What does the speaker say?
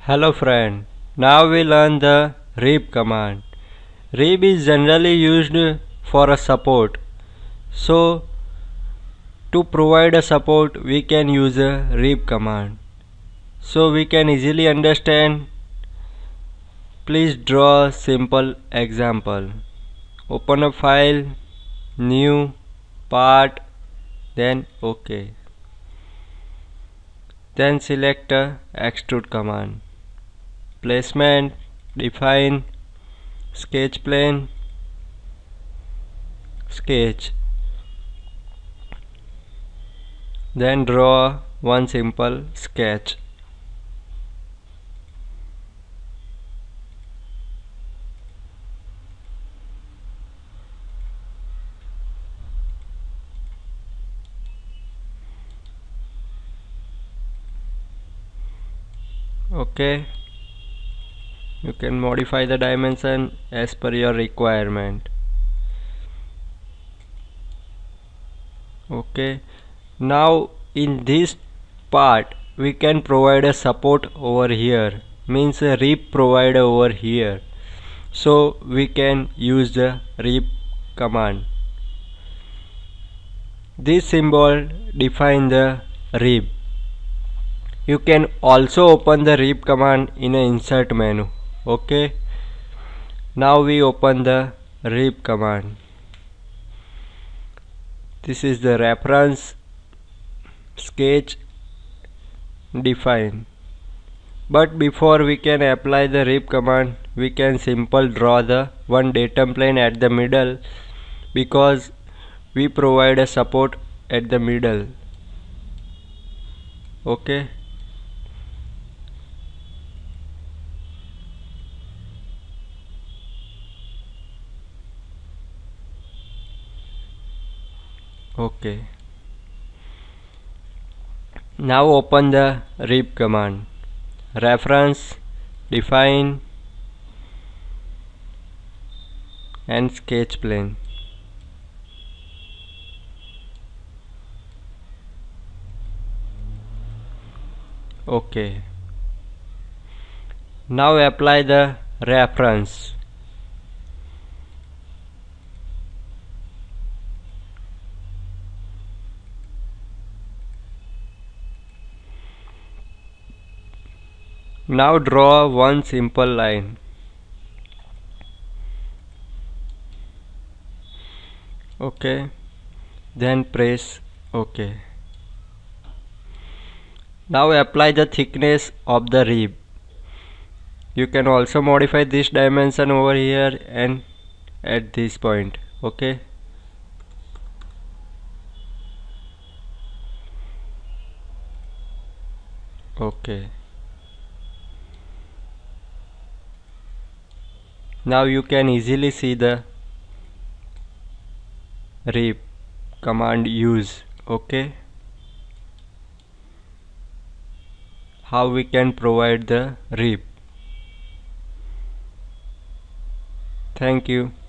Hello friend, now we learn the reap command. Reap is generally used for a support. So to provide a support we can use a reap command. So we can easily understand. Please draw a simple example. Open a file, new, part, then OK. Then select a extrude command. Placement, define, sketch plane, sketch. Then draw one simple sketch. Okay. You can modify the dimension as per your requirement. Okay. Now in this part we can provide a support over here, means a reap provider over here. So we can use the reap command. This symbol defines the reap. You can also open the reap command in an insert menu. Okay. Now we open the reap command. This is the reference, sketch, define. But before we can apply the reap command, we can simply draw the one datum plane at the middle, because we provide a support at the middle. Okay. Okay. Now open the reap command. Reference, define, and sketch plane. Okay. Now apply the reference. Now draw one simple line. Okay. Then press OK. Now apply the thickness of the reap. You can also modify this dimension over here and at this point. Okay. Okay. Now you can easily see the reap command use. Okay. How we can provide the reap. Thank you.